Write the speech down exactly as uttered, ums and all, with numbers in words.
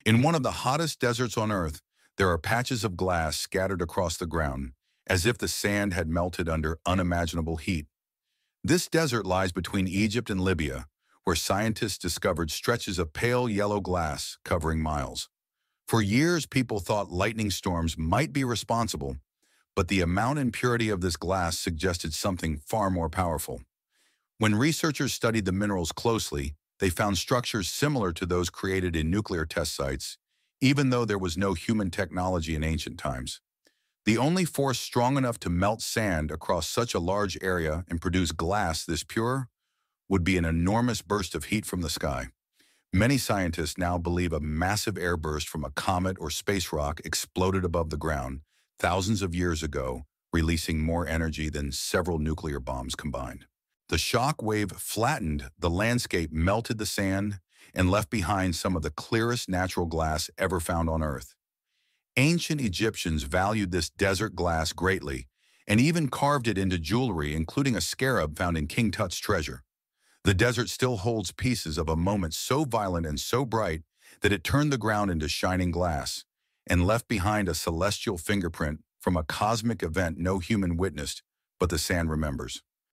In one of the hottest deserts on Earth, there are patches of glass scattered across the ground, as if the sand had melted under unimaginable heat. This desert lies between Egypt and Libya, where scientists discovered stretches of pale yellow glass covering miles. For years, people thought lightning storms might be responsible, but the amount and purity of this glass suggested something far more powerful. When researchers studied the minerals closely, they found structures similar to those created in nuclear test sites, even though there was no human technology in ancient times. The only force strong enough to melt sand across such a large area and produce glass this pure would be an enormous burst of heat from the sky. Many scientists now believe a massive airburst from a comet or space rock exploded above the ground thousands of years ago, releasing more energy than several nuclear bombs combined. The shock wave flattened the landscape, melted the sand, and left behind some of the clearest natural glass ever found on Earth. Ancient Egyptians valued this desert glass greatly and even carved it into jewelry, including a scarab found in King Tut's treasure. The desert still holds pieces of a moment so violent and so bright that it turned the ground into shining glass and left behind a celestial fingerprint from a cosmic event no human witnessed, but the sand remembers.